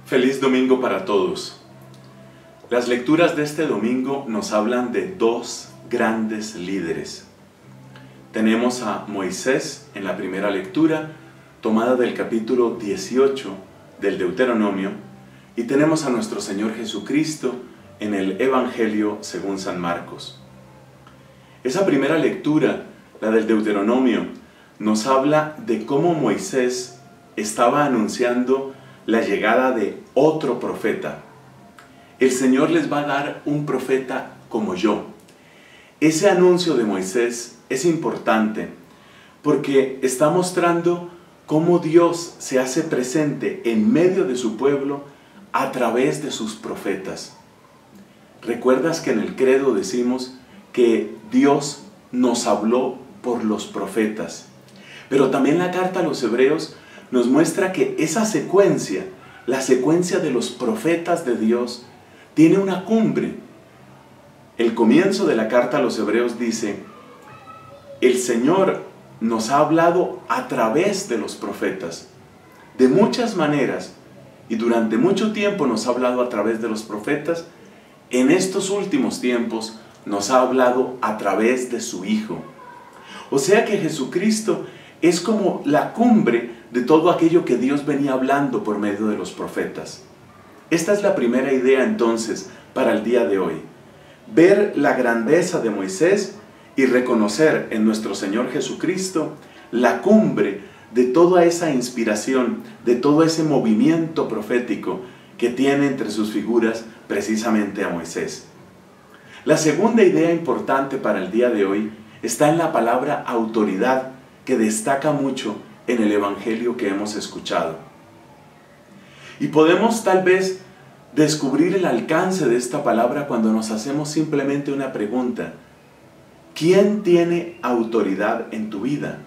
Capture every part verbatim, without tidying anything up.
Feliz domingo para todos. Las lecturas de este domingo nos hablan de dos grandes líderes. Tenemos a Moisés en la primera lectura, tomada del capítulo dieciocho del Deuteronomio, y tenemos a nuestro Señor Jesucristo en el Evangelio según San Marcos. Esa primera lectura, la del Deuteronomio, nos habla de cómo Moisés estaba anunciando la llegada de otro profeta. El Señor les va a dar un profeta como yo. Ese anuncio de Moisés es importante porque está mostrando cómo Dios se hace presente en medio de su pueblo a través de sus profetas. ¿Recuerdas que en el credo decimos que Dios nos habló por los profetas? Pero también la carta a los Hebreos nos muestra que esa secuencia, la secuencia de los profetas de Dios, tiene una cumbre. El comienzo de la carta a los Hebreos dice: el Señor nos ha hablado a través de los profetas, de muchas maneras, y durante mucho tiempo nos ha hablado a través de los profetas. En estos últimos tiempos nos ha hablado a través de su Hijo. O sea que Jesucristo es como la cumbre de todo aquello que Dios venía hablando por medio de los profetas. Esta es la primera idea entonces para el día de hoy. Ver la grandeza de Moisés y reconocer en nuestro Señor Jesucristo la cumbre de toda esa inspiración, de todo ese movimiento profético que tiene entre sus figuras precisamente a Moisés. La segunda idea importante para el día de hoy está en la palabra autoridad, que destaca mucho en el Evangelio que hemos escuchado. Y podemos tal vez descubrir el alcance de esta palabra cuando nos hacemos simplemente una pregunta: ¿quién tiene autoridad en tu vida?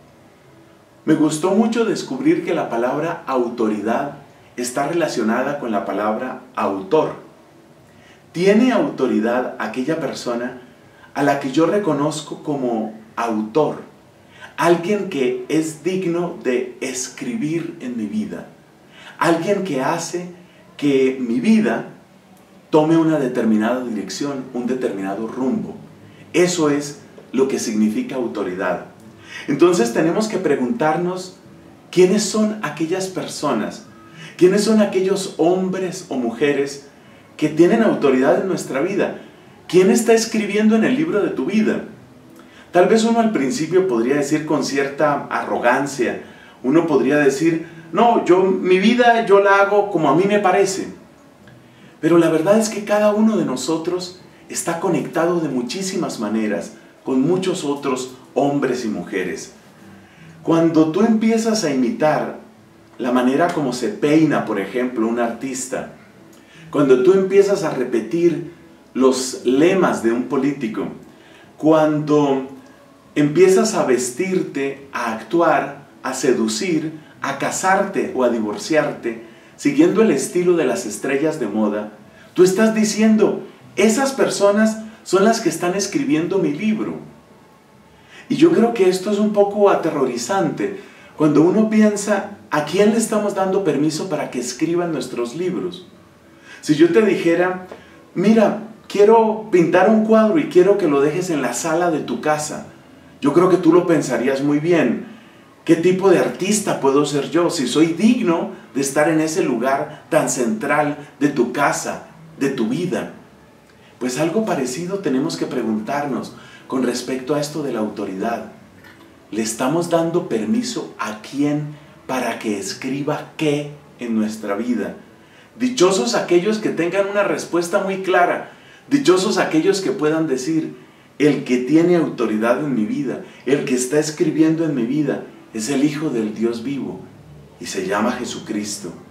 Me gustó mucho descubrir que la palabra autoridad está relacionada con la palabra autor. Tiene autoridad aquella persona a la que yo reconozco como autor. Alguien que es digno de escribir en mi vida. Alguien que hace que mi vida tome una determinada dirección, un determinado rumbo. Eso es lo que significa autoridad. Entonces tenemos que preguntarnos: ¿quiénes son aquellas personas? ¿Quiénes son aquellos hombres o mujeres que tienen autoridad en nuestra vida? ¿Quién está escribiendo en el libro de tu vida? Tal vez uno al principio podría decir con cierta arrogancia, uno podría decir: no, yo, mi vida yo la hago como a mí me parece. Pero la verdad es que cada uno de nosotros está conectado de muchísimas maneras con muchos otros hombres y mujeres. Cuando tú empiezas a imitar la manera como se peina, por ejemplo, un artista, cuando tú empiezas a repetir los lemas de un político, cuando empiezas a vestirte, a actuar, a seducir, a casarte o a divorciarte, siguiendo el estilo de las estrellas de moda, tú estás diciendo: esas personas son las que están escribiendo mi libro. Y yo creo que esto es un poco aterrorizante, cuando uno piensa: ¿a quién le estamos dando permiso para que escriban nuestros libros? Si yo te dijera: mira, quiero pintar un cuadro y quiero que lo dejes en la sala de tu casa, yo creo que tú lo pensarías muy bien. ¿Qué tipo de artista puedo ser yo si soy digno de estar en ese lugar tan central de tu casa, de tu vida? Pues algo parecido tenemos que preguntarnos con respecto a esto de la autoridad. ¿Le estamos dando permiso a quién para que escriba qué en nuestra vida? Dichosos aquellos que tengan una respuesta muy clara. Dichosos aquellos que puedan decir: el que tiene autoridad en mi vida, el que está escribiendo en mi vida, es el Hijo del Dios vivo y se llama Jesucristo.